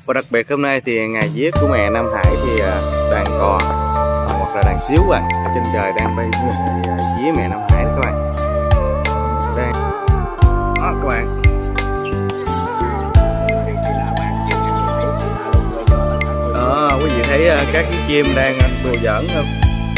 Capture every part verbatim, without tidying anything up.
Và đặc biệt hôm nay thì ngày viết của mẹ Nam Hải thì đàn cò hoặc là đàn xíu bạn ở trên trời đang bay về vía mẹ Nam Hải đó các bạn. Đang đó các bạn. Đó, quý vị thấy các chú chim đang đùa giỡn không?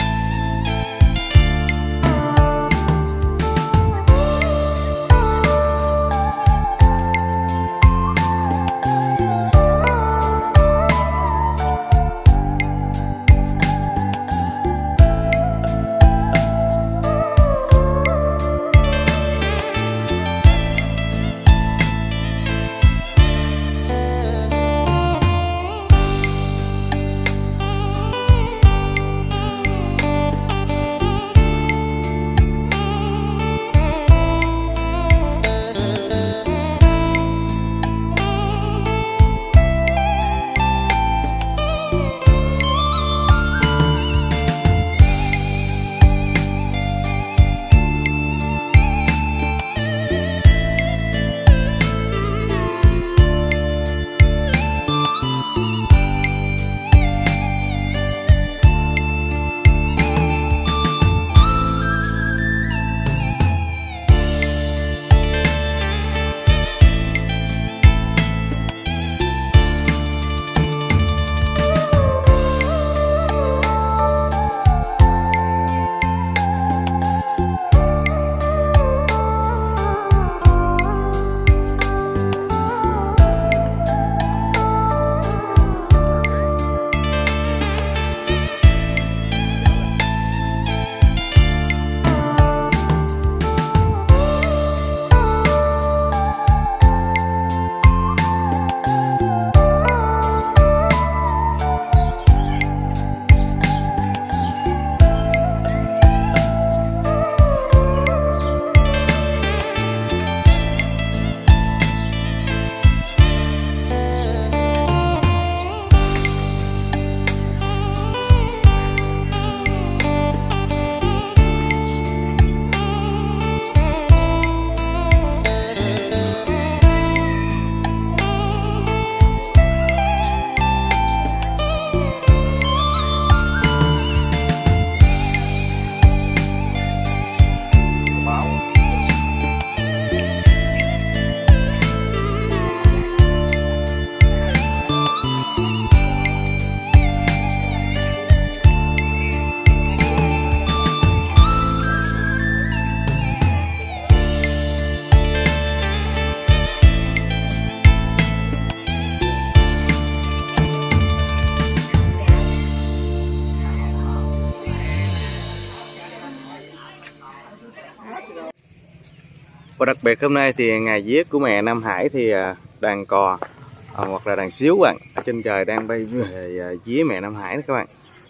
Và đặc biệt hôm nay thì ngày viết của mẹ Nam Hải thì đàn cò hoặc là đàn xíu bạn ở trên trời đang bay về vía mẹ Nam Hải đó các bạn.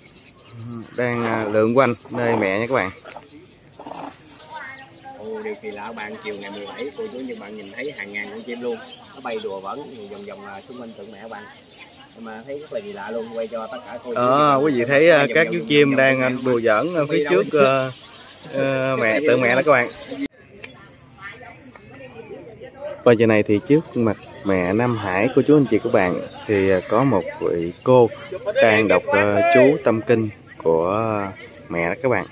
Đang lượn quanh nơi mẹ nha các bạn. Ồ, điều kỳ lạ bạn, chiều ngày mười bảy cô chú như bạn nhìn thấy hàng ngàn con chim luôn, nó bay đùa vẫn vòng vòng xung quanh tượng mẹ bạn. Mà thấy rất là kỳ lạ luôn, quay cho tất cả cô chú. Đó, quý vị thấy các chú chim đang đùa giỡn phía trước uh, uh, mẹ tượng mẹ đó các bạn. Và giờ này thì trước mặt mẹ Nam Hải cô chú anh chị các bạn thì có một vị cô đang đọc uh, chú tâm kinh của mẹ đó các bạn.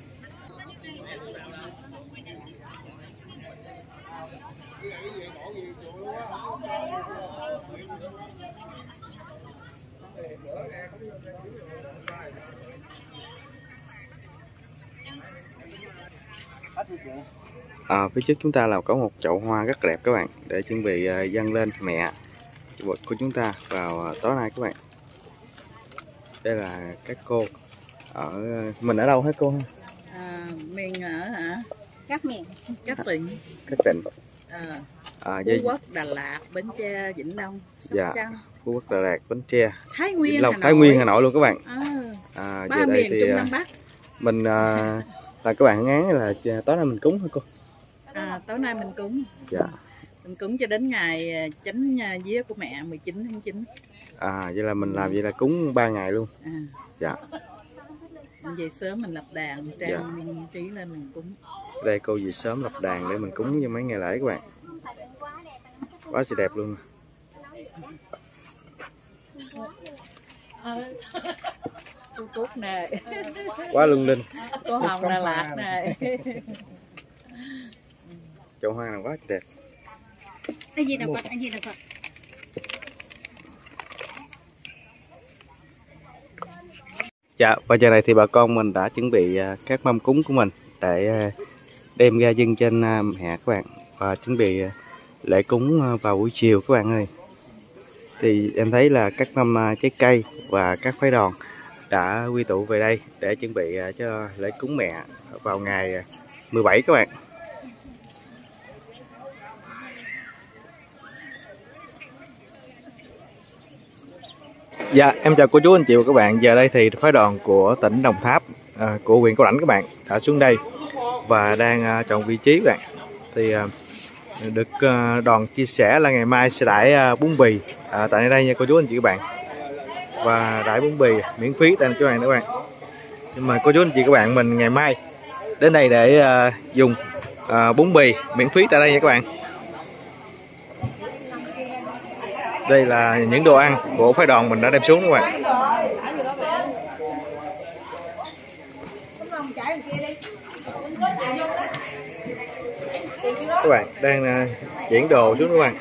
À, phía trước chúng ta là có một chậu hoa rất đẹp các bạn, để chuẩn bị uh, dâng lên mẹ của chúng ta vào uh, tối nay các bạn. Đây là các cô ở mình ở đâu hả cô? À, mình ở hả? Các miền, các tỉnh, các tỉnh. À, à, Phú Quốc, Đà Lạt, Bến Tre, Vĩnh Long, Sóc dạ. Trăng, Phú Quốc, Đà Lạt, Bến Tre, Thái Nguyên, Long, Thái Nguyên, Hà Nội luôn các bạn. À, à, ba giờ đây miền thì Trung Nam Bắc. Mình à, là các bạn ngán là tối nay mình cúng hả cô? À, tối nay mình cúng. Dạ. Mình cúng cho đến ngày chánh vía của mẹ mười chín tháng chín. À, vậy là mình làm vậy là cúng ba ngày luôn. À. Dạ. Mình về sớm mình lập đàn, trang dạ. trí lên mình cúng. Đây cô về sớm lập đàn để mình cúng cho mấy ngày lễ các bạn. Quá sẽ đẹp luôn. Cô Cúc nè, Quá lung linh. cô Hồng Đà Lạt nè. Chậu hoa này quá đẹp. Anh gì đọc Phật, anh gì đọc Phật. Dạ, và giờ này thì bà con mình đã chuẩn bị các mâm cúng của mình để đem ra dâng trên mẹ các bạn, và chuẩn bị lễ cúng vào buổi chiều các bạn ơi. Thì em thấy là các mâm trái cây và các phái đoàn đã quy tụ về đây để chuẩn bị cho lễ cúng mẹ vào ngày mười bảy các bạn. Dạ, em chào cô chú anh chị và các bạn. Giờ đây thì phái đoàn của tỉnh Đồng Tháp, à, của huyện Cao Lãnh các bạn đã xuống đây và đang à, chọn vị trí các bạn. Thì à, được à, đoàn chia sẻ là ngày mai sẽ đãi à, bún bì à, tại đây nha cô chú anh chị các bạn. Và đãi bún bì miễn phí tại các bạn các bạn. Nhưng mà cô chú anh chị các bạn mình ngày mai đến đây để à, dùng à, bún bì miễn phí tại đây nha các bạn. Đây là những đồ ăn của phái đoàn mình đã đem xuống các bạn. Các bạn đang uh, chuyển đồ xuống các bạn.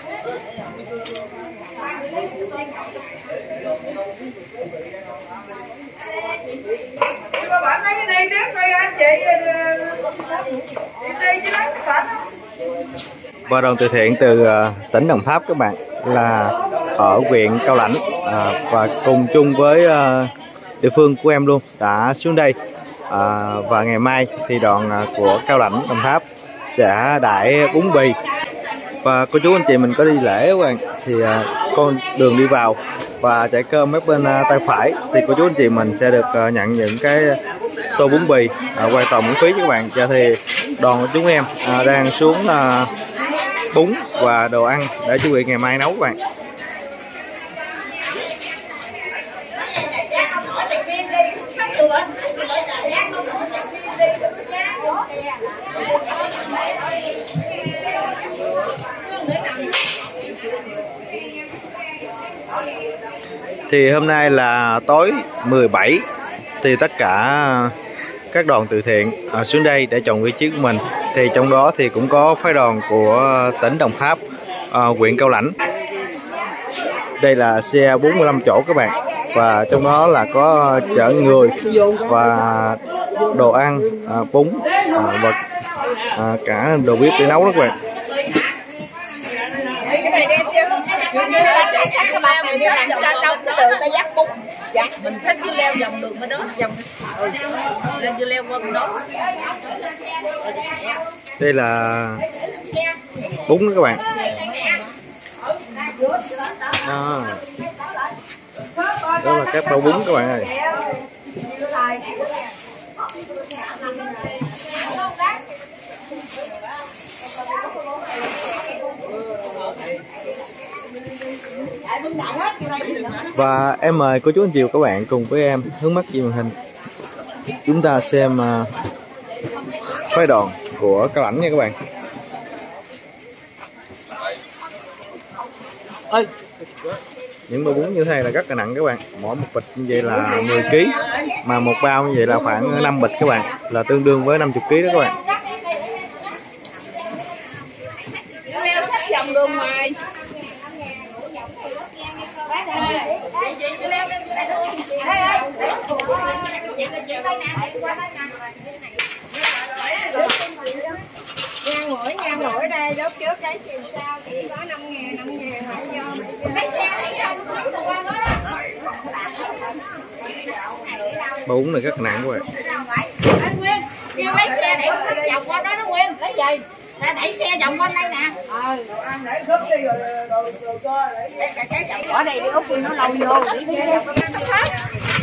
Bạn lấy cái này tiếp coi anh chị đi chứ đó. Và đoàn từ thiện từ uh, tỉnh Đồng Tháp các bạn là ở huyện Cao Lãnh à, và cùng chung với uh, địa phương của em luôn đã xuống đây à, và ngày mai thì đoàn uh, của Cao Lãnh Đồng Tháp sẽ đãi bún bì. Và cô chú anh chị mình có đi lễ các bạn thì uh, con đường đi vào và chạy cơm ở bên uh, tay phải thì cô chú anh chị mình sẽ được uh, nhận những cái tô bún bì uh, hoàn toàn miễn phí các bạn. Giờ thì đoàn của chúng em uh, đang xuống uh, bún và đồ ăn để chuẩn bị ngày mai nấu các bạn. Thì hôm nay là tối mười bảy thì tất cả các đoàn từ thiện à, xuống đây để chọn vị trí của mình. Thì trong đó thì cũng có phái đoàn của tỉnh Đồng Tháp, à, huyện Cao Lãnh. Đây là xe bốn mươi lăm chỗ các bạn, và trong đó là có chở người và đồ ăn, à, bún à, và à, cả đồ bếp để nấu đó các bạn. Cái này đem chứ. Các bạn này đi làm cho đâu cái đường ta dắt bún. Dạ, mình thích đi leo vòng đường bên đó, vòng. Ừ. Lên đi leo qua bên đó. Đây là bún đó các bạn. À, đó là các bao bún các bạn ơi. Và em mời cô chú anh chị và các bạn cùng với em hướng mắt về màn hình. Chúng ta xem uh, phái đoàn của Cao Lãnh nha các bạn. Ê. Những bao bún như thế này là rất là nặng các bạn. Mỗi một bịch như vậy là mười ki lô gam, mà một bao như vậy là khoảng năm bịch các bạn, là tương đương với năm mươi ki lô gam đó các bạn. Vòng đường ngoài. Ngang mũi, ngang mũi đây, đốt trước đấy chiều sau chỉ có năm ngàn, năm ngàn phải vô. Bao bún này rất là nặng các bạn. Nguyên, kêu lấy xe để vòng qua đó đó Nguyên, lấy gì? Để đẩy xe vòng qua đây nè. Ờ, ăn để khớp đi rồi rồi rồi cho để cái vòng ở đây đi út đi nó lâu vô, để xe vòng qua nó hết.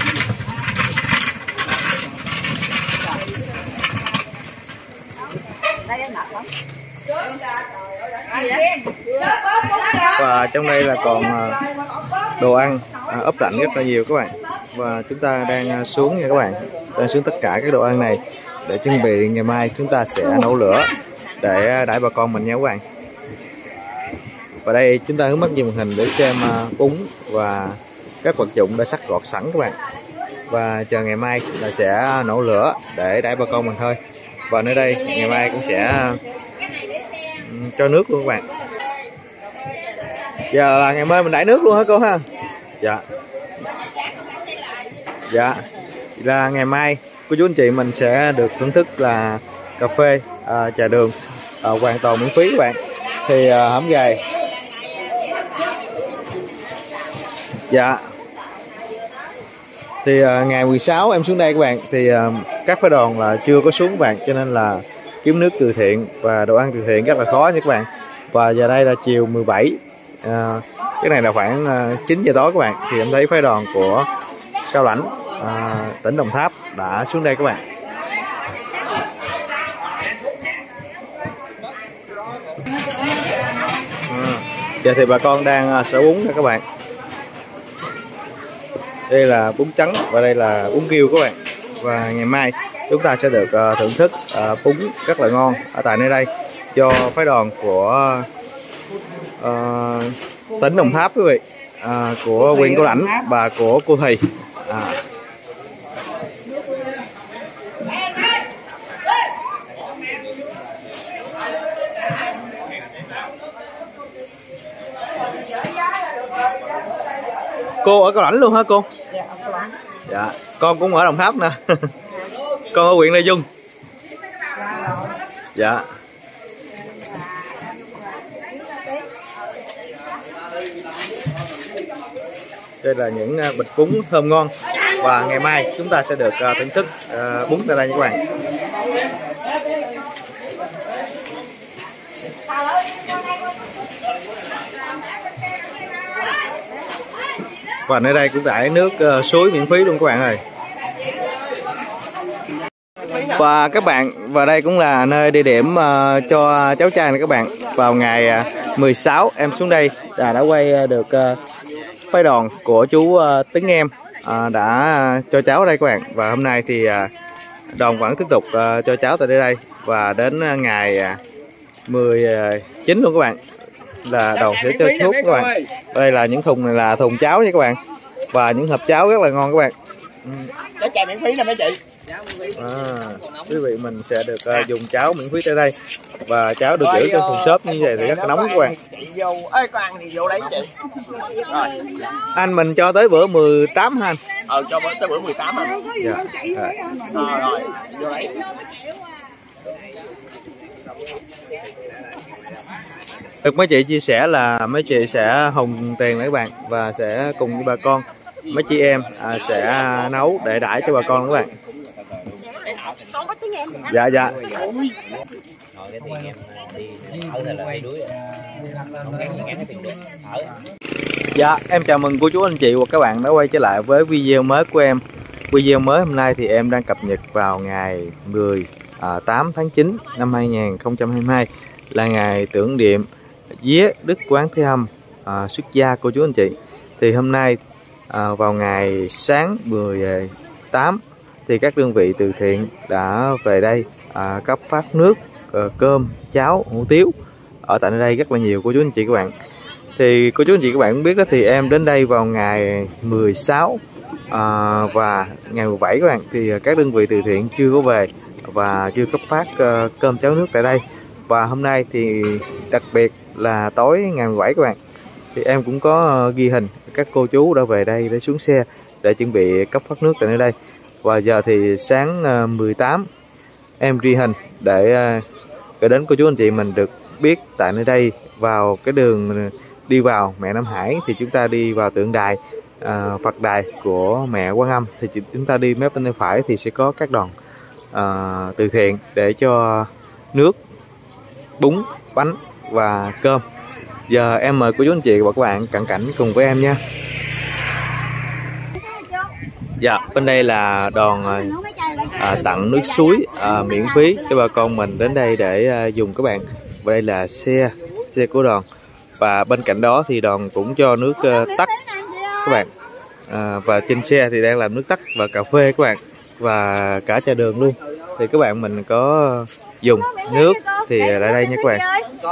Và trong đây là còn đồ ăn ốp lạnh rất là nhiều các bạn. Và chúng ta đang xuống nha các bạn, đang xuống tất cả các đồ ăn này để chuẩn bị ngày mai chúng ta sẽ nấu lửa để đãi bà con mình nha các bạn. Và đây chúng ta hướng mắt về màn hình để xem bún và các vật dụng đã sắc gọt sẵn các bạn. Và chờ ngày mai là sẽ nổ lửa để đãi bà con mình thôi. Và nơi đây ngày mai cũng sẽ cho nước luôn các bạn. Giờ là ngày mai mình đãi nước luôn hả cô ha? Dạ. Dạ. Là ngày mai cô chú anh chị mình sẽ được thưởng thức là cà phê, à, trà đường à, hoàn toàn miễn phí các bạn. Thì à, hổm gầy. Dạ. Thì à, ngày mười sáu em xuống đây các bạn, thì à, các phái đoàn là chưa có xuống các bạn, cho nên là kiếm nước từ thiện và đồ ăn từ thiện rất là khó nha các bạn. Và giờ đây là chiều mười bảy, à, cái này là khoảng à, chín giờ tối các bạn, thì em thấy phái đoàn của Cao Lãnh, à, tỉnh Đồng Tháp đã xuống đây các bạn. À, giờ thì bà con đang à, sở bún nha các bạn. Đây là bún trắng và đây là bún riêu các bạn. Và ngày mai chúng ta sẽ được uh, thưởng thức uh, bún rất là ngon ở tại nơi đây do phái đoàn của uh, tỉnh Đồng Tháp quý vị, uh, của huyện Cao Lãnh và của cô Thầy. À. Cô ở Cao Lãnh luôn hả cô? Dạ, ở Cao Lãnh. Dạ, con cũng ở Đồng Tháp nè. Con ở huyện Lê Dung. Dạ. Đây là những bịch bún thơm ngon. Và ngày mai chúng ta sẽ được thưởng thức bún tại đây các bạn. Và nơi đây cũng đãi nước uh, suối miễn phí luôn các bạn ơi. Và các bạn, và đây cũng là nơi địa điểm uh, cho cháu trai này các bạn. Vào ngày uh, mười sáu em xuống đây là đã quay được uh, phái đoàn của chú uh, Tấn Em uh, đã uh, cho cháu ở đây các bạn. Và hôm nay thì uh, đoàn vẫn tiếp tục uh, cho cháu tại đây. Và đến uh, ngày uh, mười chín luôn các bạn là đoàn sẽ cho thuốc các bạn. Đây là những thùng này là thùng cháo nha các bạn. Và những hộp cháo rất là ngon các bạn. Cái chai miễn phí nè mấy chị. À, quý vị mình sẽ được uh, dùng cháo miễn phí tại đây. Và cháo được giữ trong thùng xốp như vậy thì rất là nóng các bạn. Chị vô, ê con ăn thì vô đấy chị. Rồi. Anh mình cho tới bữa mười tám hả anh? Ờ cho tới bữa mười tám anh. Dạ. À. Rồi, rồi, vô đấy. Được mấy chị chia sẻ là mấy chị sẽ hùng tiền các bạn và sẽ cùng với bà con, mấy chị em à, sẽ nấu để đãi cho bà con các bạn. Dạ dạ. Dạ em chào mừng cô chú anh chị và các bạn đã quay trở lại với video mới của em. Video mới hôm nay thì em đang cập nhật vào ngày mười tám tháng chín năm hai nghìn không trăm hai mươi hai, là ngày tưởng niệm vía Đức Quán Thế Âm à, xuất gia cô chú anh chị. Thì hôm nay à, vào ngày sáng mười tám thì các đơn vị từ thiện đã về đây à, cấp phát nước, à, cơm, cháo, hủ tiếu ở tại đây rất là nhiều cô chú anh chị các bạn. Thì cô chú anh chị các bạn cũng biết đó, thì em đến đây vào ngày mười sáu à, và ngày mười bảy các bạn, thì các đơn vị từ thiện chưa có về và chưa cấp phát uh, cơm cháo nước tại đây. Và hôm nay thì đặc biệt là tối ngày mười bảy các bạn, thì em cũng có uh, ghi hình các cô chú đã về đây để xuống xe để chuẩn bị cấp phát nước tại nơi đây. Và giờ thì sáng uh, mười tám em ghi hình để uh, gửi đến cô chú anh chị mình được biết tại nơi đây. Vào cái đường đi vào mẹ Nam Hải thì chúng ta đi vào tượng đài uh, Phật đài của mẹ Quan Âm, thì chúng ta đi mép bên tay phải thì sẽ có các đoàn uh, từ thiện để cho nước, bún, bánh và cơm. Giờ em mời cô chú anh chị và các bạn cận cảnh cùng với em nha. Dạ, bên đây là đoàn à, tặng nước suối à, miễn phí cho bà con mình đến đây để à, dùng các bạn. Và đây là xe xe của đoàn. Và bên cạnh đó thì đoàn cũng cho nước à, tắc các bạn. À, và trên xe thì đang làm nước tắc và cà phê các bạn, và cả trà đường luôn. Thì các bạn mình có dùng nước thì lại đây nha các bạn.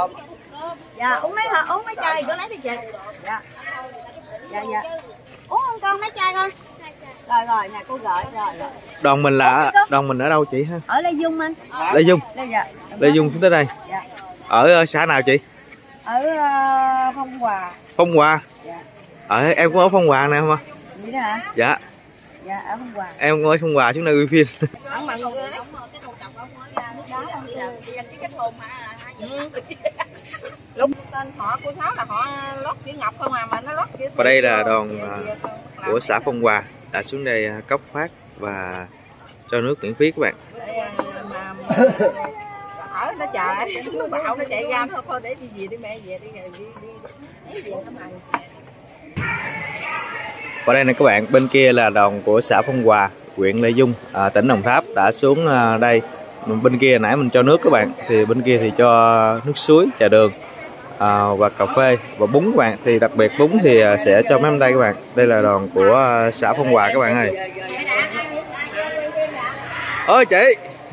Dạ, uống mấy hả? Uống mấy chai, có lấy đi chị. Dạ. Dạ dạ. Uống không không con, mấy chai con. Rồi rồi, nhà cô gửi rồi rồi. Đoàn mình là đoàn mình ở đâu chị ha? Ở Lê Dung anh. Lê Dung. Đây dạ. Lê Dung xuống tới đây. Dạ. Ở xã nào chị? Ở uh, Phong Hòa. Phong Hòa. Dạ. Ở em cũng ở Phong Hòa nè không ạ? Vậy đó hả? Dạ. Dạ ở Phong Hòa. Em cũng ở Phong Hòa xuống đây quay phim. Ông mà ngồi cái đồ chọc ông đó không đi anh cái thôn mà lúc tên họ của Tháo là họ lót chữ Ngọc không à mà nó lót chữ. Và đây là đoàn của xã Phong Hòa đã xuống đây cấp phát và cho nước miễn phí các bạn. Ở nó chạy, nó bão nó chạy ra thôi thôi để đi về đi mẹ về đi đi đi về thăm hàng. Và đây này các bạn, bên kia là đoàn của xã Phong Hòa, huyện Lê Dung, à, tỉnh Đồng Tháp đã xuống à, đây. Bên kia nãy mình cho nước các bạn, thì bên kia thì cho nước suối, trà đường à, và cà phê và bún các bạn. Thì đặc biệt bún thì à, sẽ cho mấy em đây các bạn. Đây là đoàn của à, xã Phong Hòa các bạn ơi. Ôi chị.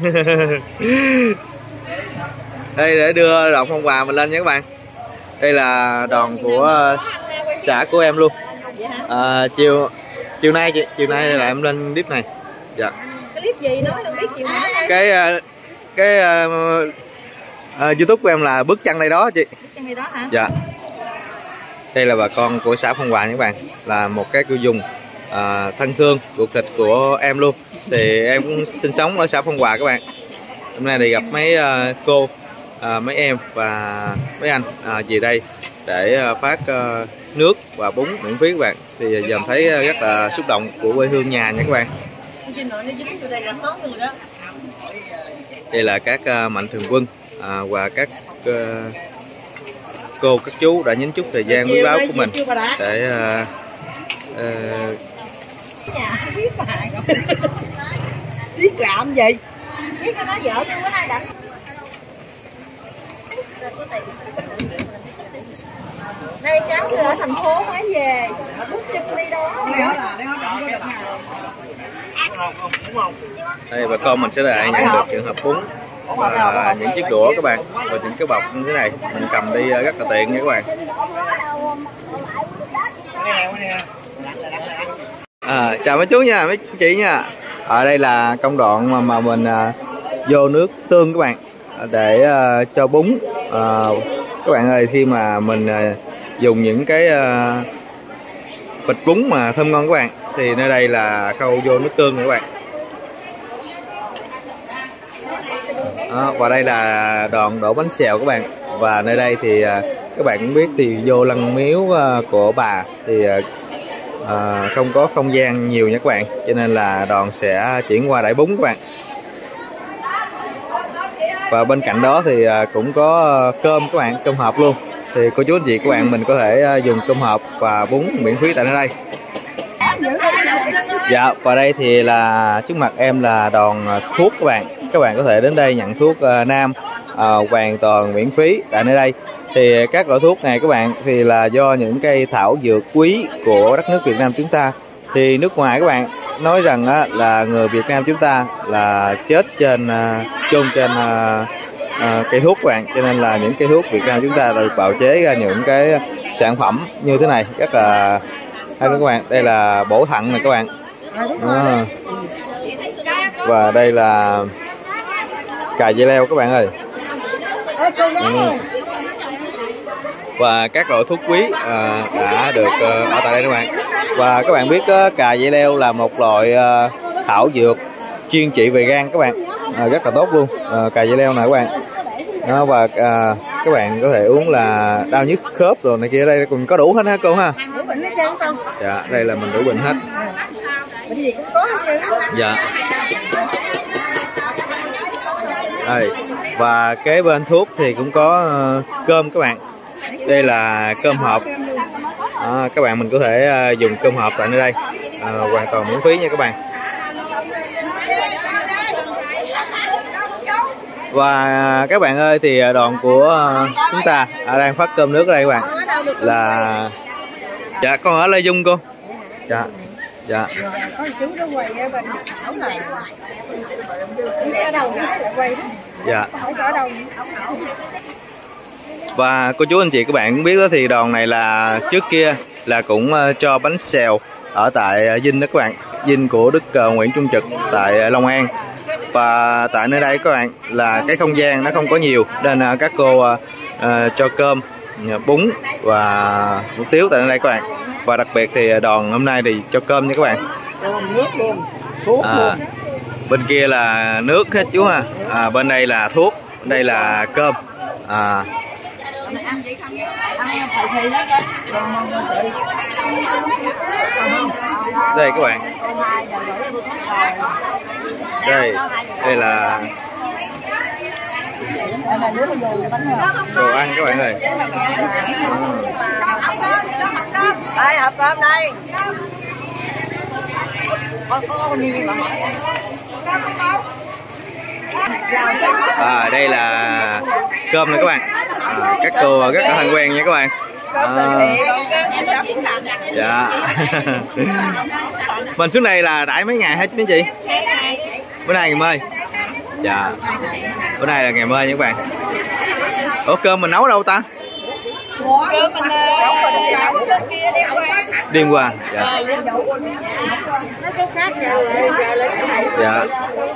Đây để đưa đoàn Phong Hòa mình lên nha các bạn. Đây là đoàn của xã của em luôn. À, chiều chiều nay chị, chiều nay là em lên clip này. Dạ. Cái clip gì nói đừng biết chiều nay. Cái cái uh, uh, YouTube của em là bước chân đây đó chị. Bước chân đây đó hả? Dạ. Đây là bà con của xã Phong Hòa nha các bạn, là một cái cô dùng uh, thân thương ruột thịt của em luôn. Thì em cũng sinh sống ở xã Phong Hòa các bạn. Hôm nay thì gặp mấy uh, cô, uh, mấy em và mấy anh uh, về đây để uh, phát uh, nước và bún miễn phí các bạn. Thì giờ uh, thấy uh, rất là xúc động của quê hương nhà nha các bạn. Đây là các uh, mạnh thường quân uh, và các uh, cô, các chú đã nhấn chút thời gian quý báu của mình để uh, uh, biết làm gì biết cái nó vợ tôi bữa nay đánh đây cháu tôi ở thành phố mới về bước chân đi đó đây bà con mình sẽ lại nhận được trường hợp bún và những chiếc đũa các bạn và những cái bọc như thế này mình cầm đi rất là tiện nha các bạn. À, chào mấy chú nha, mấy chị nha. Ở đây là công đoạn mà, mà mình à, vô nước tương các bạn để à, cho bún. À, các bạn ơi, khi mà mình à, dùng những cái à, bịch bún mà thơm ngon các bạn thì nơi đây là khâu vô nước tương các bạn. À, và đây là đoàn đổ bánh xèo các bạn. Và nơi đây thì à, các bạn cũng biết thì vô lăng miếu à, của bà thì à, À, không có không gian nhiều nha các bạn, cho nên là đoàn sẽ chuyển qua đẩy bún các bạn. Và bên cạnh đó thì à, cũng có cơm các bạn, cơm hộp luôn. Thì cô chú anh chị các bạn mình có thể à, dùng cơm hộp và bún miễn phí tại nơi đây. Dạ, và đây thì là trước mặt em là đoàn thuốc các bạn. Các bạn có thể đến đây nhận thuốc uh, nam uh, hoàn toàn miễn phí tại nơi đây. Thì các loại thuốc này các bạn thì là do những cây thảo dược quý của đất nước Việt Nam chúng ta. Thì nước ngoài các bạn nói rằng á, là người Việt Nam chúng ta là chết trên uh, chôn trên uh, uh, cây thuốc các bạn. Cho nên là những cây thuốc Việt Nam chúng ta được bào chế ra những cái sản phẩm như thế này rất là hay các bạn. Đây là bổ thận này các bạn. À. Và đây là cà dây leo các bạn ơi. Ừ. Và các loại thuốc quý à, đã được uh, ở tại đây các bạn. Và các bạn biết uh, cà dây leo là một loại uh, thảo dược chuyên trị về gan các bạn, à, rất là tốt luôn. À, cà dây leo này các bạn. Đó, và à, các bạn có thể uống là đau nhức khớp rồi này kia, đây cũng có đủ hết ha cô ha. đủ bệnh hết trơn con. Dạ, đây là mình đủ bệnh hết. Bệnh gì cũng có hết trơn. Dạ. Đây, và kế bên thuốc thì cũng có uh, cơm các bạn. Đây là cơm hộp. À, các bạn mình có thể uh, dùng cơm hộp tại nơi đây, uh, hoàn toàn miễn phí nha các bạn. Và các bạn ơi, thì đoàn của chúng ta đang phát cơm nước ở đây các bạn. Là dạ con ở Lê Dung cô. Dạ. Dạ. Có chú nó quay ở bên ổng là ở đâu quay đó. Dạ. Không ở đâu. Và cô chú anh chị các bạn cũng biết đó, thì đoàn này là trước kia là cũng cho bánh xèo ở tại dinh đó các bạn, dinh của Đức uh, Nguyễn Trung Trực tại Long An. Và tại nơi đây các bạn là cái không gian nó không có nhiều nên uh, các cô uh, uh, cho cơm, bún và hủ tiếu tại nơi đây các bạn. Và đặc biệt thì đoàn hôm nay thì cho cơm nha các bạn. À, bên kia là nước hết chú ha. À, bên đây là thuốc, đây là cơm. À, đây các bạn, đây đây là đồ ăn các bạn ơi. Đây hộp cơm đây. À, đây là cơm này các bạn. À, các cô rất là thân quen nha các bạn. À, dạ. Mình xuống đây là đãi mấy ngày hết mấy chị? Bữa nay ngày mơi. Dạ. Bữa nay là ngày mơi nha các bạn. Ủa cơm mình nấu đâu ta? Đêm qua. Dạ. Dạ.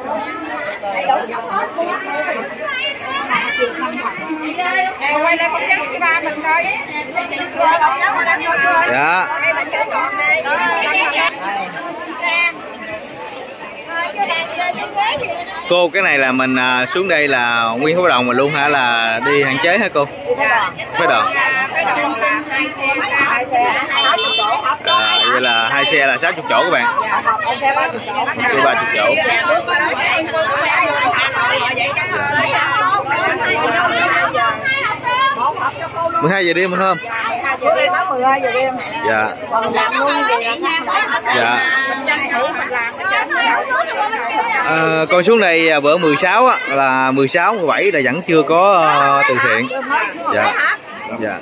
Quay lại con cháu của ba mình coi. Dạ. Cô cái này là mình à, xuống đây là nguyên khối đồng mình luôn hả, là đi hạn chế hả cô? Phái đoàn. À, vậy là hai xe là sáu mươi chỗ các bạn. Xe ba mươi chỗ. mười hai giờ đêm phải không? mười hai giờ đêm. Dạ. Dạ. À, con xuống đây bữa mười sáu á, là mười sáu, mười bảy là vẫn chưa có uh, từ thiện. Dạ. Dạ.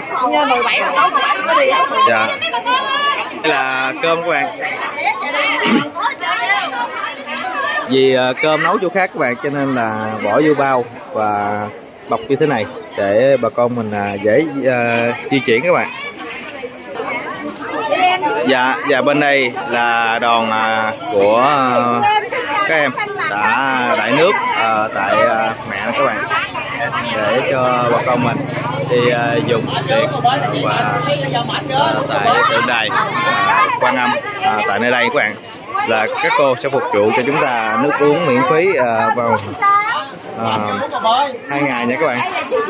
Dạ. Đây là cơm các bạn. Vì uh, cơm nấu chỗ khác các bạn cho nên là bỏ vô bao và bọc như thế này để bà con mình uh, dễ uh, di chuyển các bạn. Dạ, và bên đây là đoàn uh, của uh, các em đã đãi nước uh, tại uh, mẹ đó các bạn, để cho bà con mình đi uh, dùng tiệc và uh, tại tượng đài uh, Quan Âm uh, tại nơi đây các bạn, là các cô sẽ phục vụ cho chúng ta nước uống miễn phí uh, vào uh, hai ngày nha các bạn.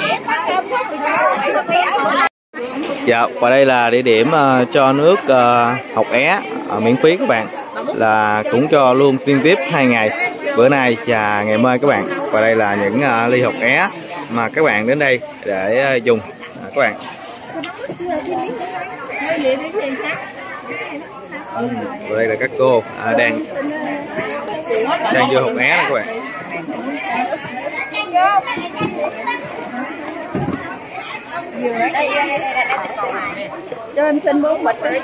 Dạ, và đây là địa điểm uh, cho nước uh, học é uh, miễn phí các bạn, là cũng cho luôn liên tiếp hai ngày, bữa nay và ngày mai các bạn. Và đây là những uh, ly học é mà các bạn đến đây để uh, dùng uh, các bạn. Ừ, và đây là các cô uh, đang đang vô học é đó các bạn. Cho em xin bốn bịch đi.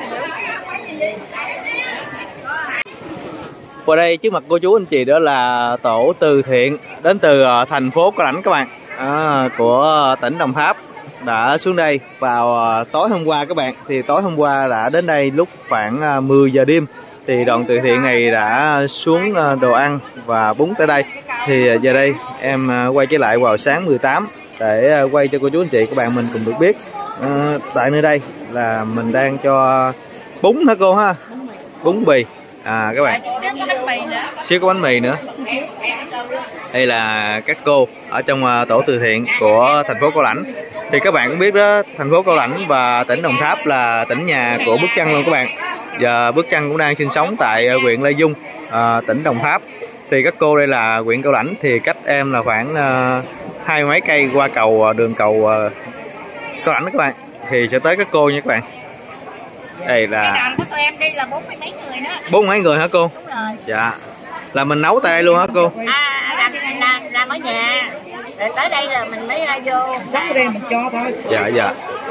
Và đây trước mặt cô chú anh chị đó là tổ từ thiện đến từ thành phố Cao Lãnh các bạn, à, của tỉnh Đồng Tháp đã xuống đây vào tối hôm qua các bạn. Thì tối hôm qua đã đến đây lúc khoảng mười giờ đêm, thì đoàn từ thiện này đã xuống đồ ăn và bún tới đây. Thì giờ đây em quay trở lại vào sáng mười tám để quay cho cô chú anh chị các bạn mình cùng được biết à, tại nơi đây là mình đang cho bún hả cô ha, bún bì à các bạn, xíu có bánh mì nữa. Đây là các cô ở trong tổ từ thiện của thành phố Cao Lãnh. Thì các bạn cũng biết đó, thành phố Cao Lãnh và tỉnh Đồng Tháp là tỉnh nhà của Bước Trăng luôn các bạn. Giờ Bước Trăng cũng đang sinh sống tại huyện Lai Dung, à, tỉnh Đồng Tháp. Thì các cô đây là huyện Cao Lãnh, thì cách em là khoảng uh, hai mấy cây qua cầu đường cầu uh, Cao Lãnh các bạn, thì sẽ tới các cô nha các bạn. Đây là tụi em đi là bốn mấy người đó. Bốn mấy người hả cô? Đúng rồi. Dạ. Là mình nấu tại đây luôn hả cô? À, làm, làm, làm ở nhà. Rồi tới đây là mình mới ra vô. Sắp ở đây mình cho thôi. Dạ dạ.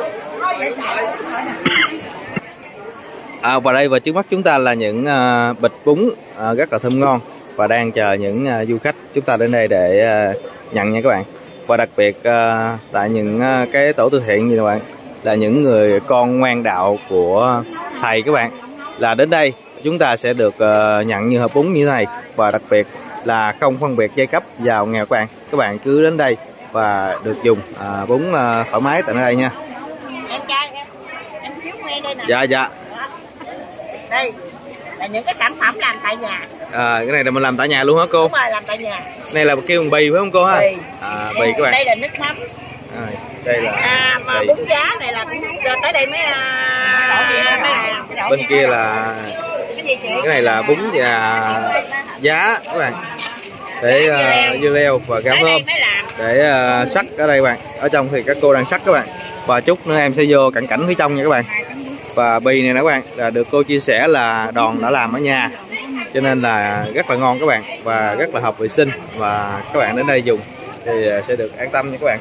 À, và đây và trước mắt chúng ta là những uh, bịch bún uh, rất là thơm ngon và đang chờ những uh, du khách chúng ta đến đây để uh, nhận nha các bạn. Và đặc biệt uh, tại những uh, cái tổ từ thiện như các bạn là những người con ngoan đạo của thầy các bạn. là đến đây chúng ta sẽ được uh, nhận như hộp bún như thế này, và đặc biệt là không phân biệt giai cấp giàu nghèo các bạn. Các bạn cứ đến đây và được dùng uh, bún uh, thoải mái tại nơi đây nha. Em trai em em xíu nghe đây nè. Dạ dạ. Đây là những cái sản phẩm làm tại nhà. À, cái này là mình làm tại nhà luôn hả cô? Đúng rồi, làm tại nhà. Này là kêu bằng bì phải không cô ha? Bì. À, bì các bạn. Đây là nước mắm. À, đây là À, mà bì. bún giá này là rồi tới đây mới à, Bên kia là cái gì chị? cái này là bún và giá các bạn, để uh, dưa leo và gạo thơm để uh, sắc ở đây các bạn. Ở trong thì các cô đang sắc các bạn, và chút nữa em sẽ vô cận cảnh phía trong nha các bạn. Và bì này nè các bạn là được cô chia sẻ là Đòn đã làm ở nhà, cho nên là rất là ngon các bạn, và rất là hợp vệ sinh, và các bạn đến đây dùng thì sẽ được an tâm nha các bạn.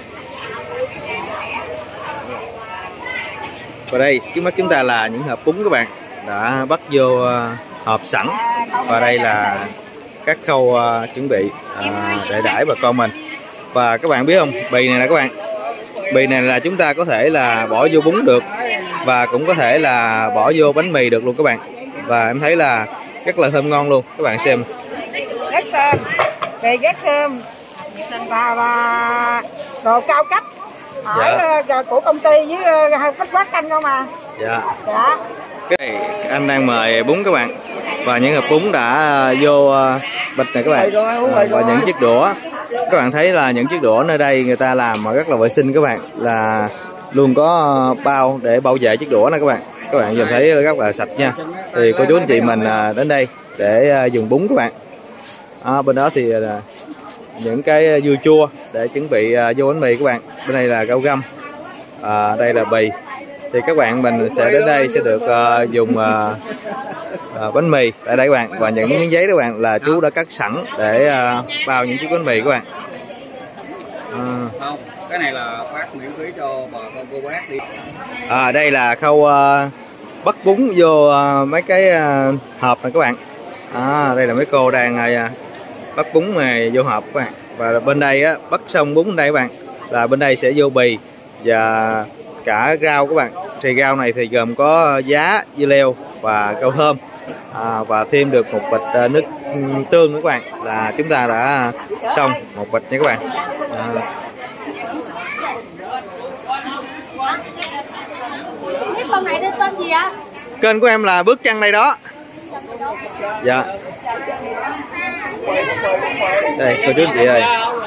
Và đây trước mắt chúng ta là những hộp bún các bạn đã bắt vô hộp sẵn, và đây là các khâu uh, chuẩn bị uh, để đãi bà con mình. Và các bạn biết không, bì này nè các bạn, bì này là chúng ta có thể là bỏ vô bún được, và cũng có thể là bỏ vô bánh mì được luôn các bạn. Và em thấy là rất là thơm ngon luôn, các bạn xem. Rất thơm, thì rất thơm và, và đồ cao cấp ở dạ. của công ty với bách hóa xanh không mà. Dạ. Dạ. Cái này anh đang mời bún các bạn, và những hộp bún đã vô bịch này các bạn, à, và những chiếc đũa. Các bạn thấy là những chiếc đũa nơi đây người ta làm mà rất là vệ sinh các bạn, là luôn có bao để bảo vệ chiếc đũa này các bạn. Các bạn nhìn thấy rất là sạch nha. Thì cô chú anh chị mình đến đây để dùng bún các bạn. À, bên đó thì là những cái dưa chua để chuẩn bị vô bánh mì các bạn. Bên đây là rau găm, à, đây là bì. Thì các bạn mình sẽ đến đây sẽ được uh, dùng uh, uh, bánh mì tại đây các bạn, và những miếng giấy đó các bạn là chú đã cắt sẵn để uh, bao những chiếc bánh mì các bạn. À. Không, cái này là phát miễn phí cho bà con cô bác đi. À, đây là khâu uh, bắt bún vô uh, mấy cái uh, hộp này các bạn. À, đây là mấy cô đang uh, bắt bún này vô hộp các bạn. Và bên đây á, bắt xong bún bên đây các bạn là bên đây sẽ vô bì và cả rau các bạn. Thì rau này thì gồm có giá, dưa leo và rau thơm, à, và thêm được một bịch uh, nước tương nữa các bạn, là chúng ta đã xong một bịch nha các bạn. À. Con này tên gì ạ? Kênh của em là Bước Chân đây đó. Dạ. Đây cô chú anh chị ơi.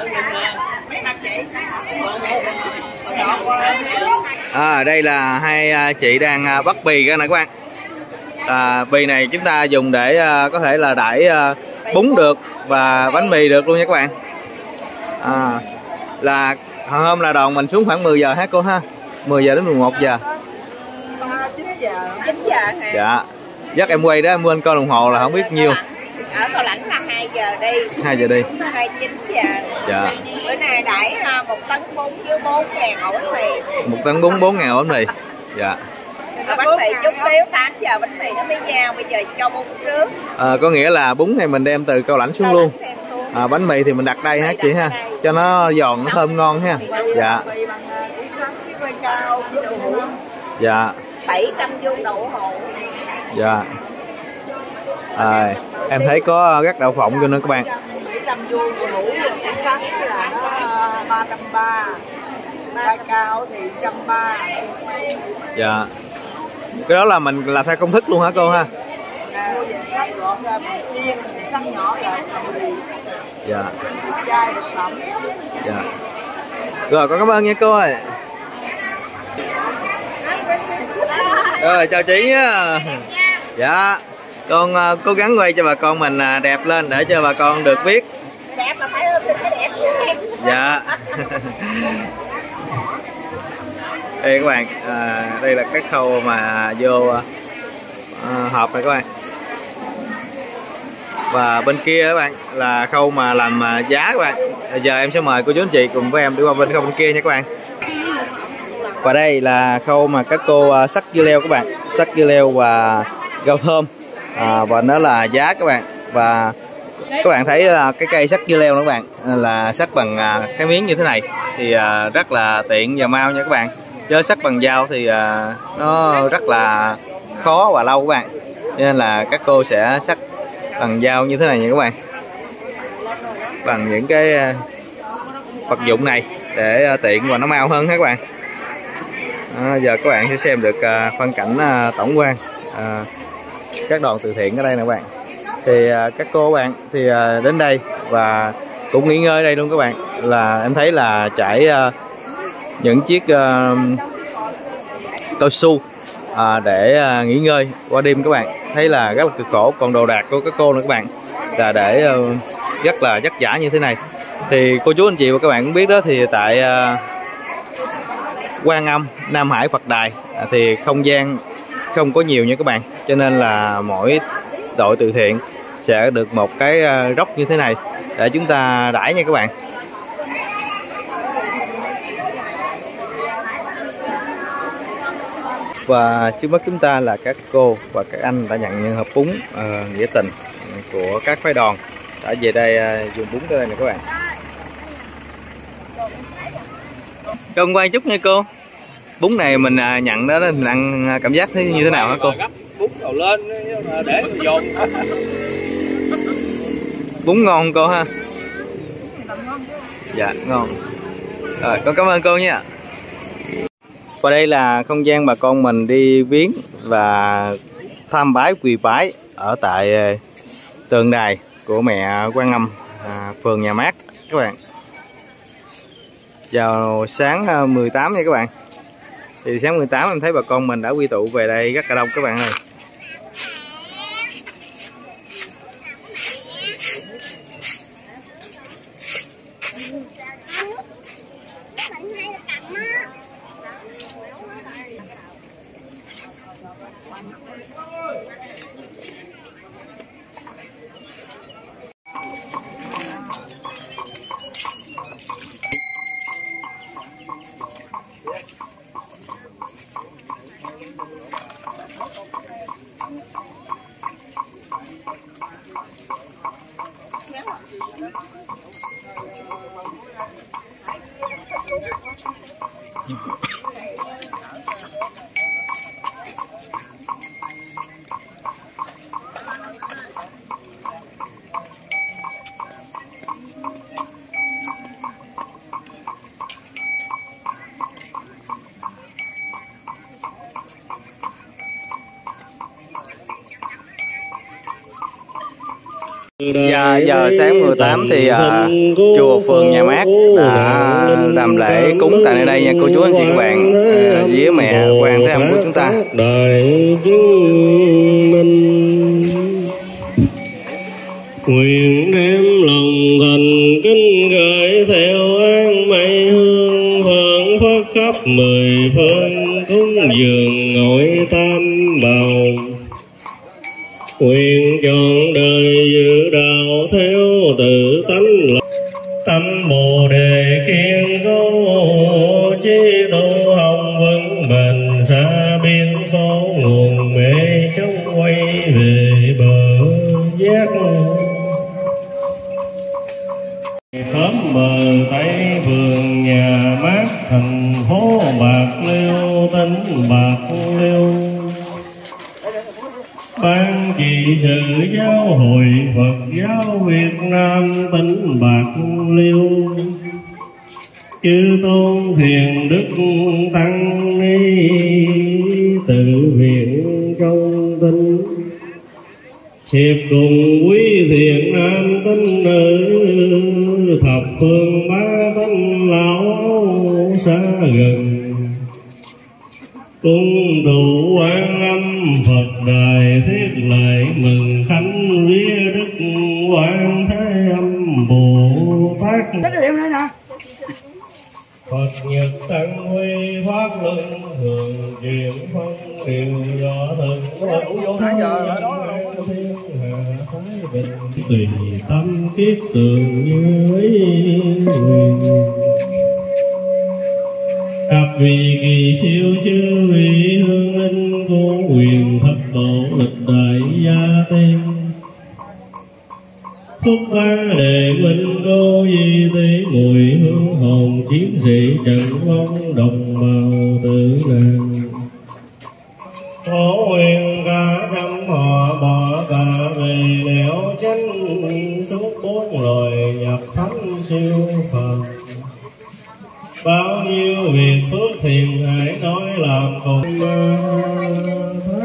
À, đây là hai chị đang bắt bì cái này các bạn. À, bì này chúng ta dùng để có thể là đãi bún được và bánh mì được luôn nha các bạn. À, là hôm là Đòn mình xuống khoảng mười giờ hả cô ha? mười giờ đến mười một giờ. chín giờ. chín giờ hả? Dạ. Dắt em quay đó, em quên coi đồng hồ là không biết nhiêu. Ở Cao Lãnh là hai giờ đi. hai giờ đi. hai chín giờ. Dạ. Bữa nay đãi một tấn bún với bốn ngàn ổ bánh mì. Một tấn bún bốn ngàn ổ bánh mì. Dạ. Bánh mì chút xíu, tám giờ bánh mì nó mới giao, bây giờ cho bún trước. À, có nghĩa là bún này mình đem từ Cao Lãnh xuống luôn. À, bánh mì thì mình đặt đây hả chị ha, cho nó giòn nó thơm ngon ha. Dạ. Dạ. bảy trăm vuông đậu hũ. Dạ. À, em thấy có rắc đậu phộng cho nữa các bạn. bảy trăm vuông đậu hũ sắc là nó ba trăm ba mươi, ba cao thì một trăm ba mươi. Dạ. Cái đó là mình làm theo công thức luôn hả cô ha? Mua về sắc gọn ra chiên, sắc nhỏ lại. Dạ. Chai thực phẩm. Dạ. Rồi con cảm ơn nha cô ơi. Rồi chào chị nhá. Dạ. Con uh, cố gắng quay cho bà con mình uh, đẹp lên để cho bà con được biết. Đẹp mà phải đẹp. Dạ. Đây các bạn, à, đây là cái khâu mà vô à, hộp này các bạn. Và bên kia các bạn là khâu mà làm à, giá các bạn. Bây giờ em sẽ mời cô chú anh chị cùng với em đi qua bên khâu bên kia nha các bạn. Và đây là khâu mà các cô à, sắc dưa leo các bạn, sắc dưa leo và rau thơm, à, và nó là giá các bạn. Và các bạn thấy là cái cây sắc dưa leo đó các bạn là sắc bằng à, cái miếng như thế này thì à, rất là tiện và mau nha các bạn. Chứ sắc bằng dao thì à, nó rất là khó và lâu các bạn. nên là các cô sẽ sắc bằng dao như thế này nha các bạn, bằng những cái vật dụng này để tiện và nó mau hơn các bạn. À, giờ các bạn sẽ xem được uh, phân cảnh uh, tổng quan uh, các đoàn từ thiện ở đây nè các bạn. Thì uh, các cô các bạn thì uh, đến đây và cũng nghỉ ngơi ở đây luôn các bạn. Là em thấy là trải uh, những chiếc uh, cao su uh, để uh, nghỉ ngơi qua đêm các bạn. Thấy là rất là cực khổ. Còn đồ đạc của các cô nữa các bạn là để uh, rất là vất vả như thế này. Thì cô chú anh chị và các bạn cũng biết đó, thì tại uh, Quan Âm Nam Hải Phật Đài thì không gian không có nhiều nha các bạn, cho nên là mỗi đội từ thiện sẽ được một cái góc như thế này để chúng ta đãi nha các bạn. Và trước mắt chúng ta là các cô và các anh đã nhận những hộp bún uh, nghĩa tình của các phái đoàn đã về đây uh, dùng bún tới đây nè các bạn. Con quay chút nha cô. Bún này mình nhận đó, mình ăn cảm giác thấy như thế nào hả cô? Bún đầu lên để dồn. Bún ngon không cô ha? Dạ ngon. Rồi con cảm ơn cô nha. Và đây là không gian bà con mình đi viếng và tham bái quỳ bái ở tại tượng đài của mẹ Quan Âm à, phường Nhà Mát các bạn. Vào sáng mười tám nha các bạn. Thì sáng mười tám em thấy bà con mình đã quy tụ về đây rất là đông các bạn ơi. Dạ, giờ sáng mười tám thì uh, chùa phường Nhà Mát đã làm lễ cúng tại nơi đây nha cô chú anh chị các bạn, uh, với mẹ Quan Thế Âm của chúng ta. Đại chứng minh nguyện đem lòng thành kính gửi theo an mây hương phượng phất khắp mười phương cúng dường ngồi tam bào. Nguyện chọn đời giữ đạo theo tự tánh lập tâm bồ đề kiên cố chí tu hồng vững bền xa biên khổ nguồn mê chống quay về bờ giác. Khóm bờ Tây phường Nhà Mát thành phố Bạc Liêu tỉnh Bạc Liêu. Ban trị sự giáo hội Phật giáo Việt Nam tỉnh Bạc Liêu, chư tôn thiền đức tăng ni tự viện trong tinh, hiệp cùng quý thiện nam tín nữ thập phương ba tánh lão xa gần, cung tụ Quan Âm Phật Đài thiết lại mừng khánh vía đức Quan Thế Âm Bồ Tát. Phật nhật tăng huy phát luân thường chuyển phân điều rõ thần vô thiên hạ thái bình, tùy tâm kiết tường như ý quyền. Các vị kỳ siêu chư vị hương linh của quyền thất tổ lịch đại gia tiên, phúc ba đề minh cô di tế mùi hương hồn chiến sĩ trận vong đồng bào tử đàn. Phổ huyền ca trăm họ bậc thánh siêu Phật. Bao nhiêu việc phước thiền hãy nói làm cùng.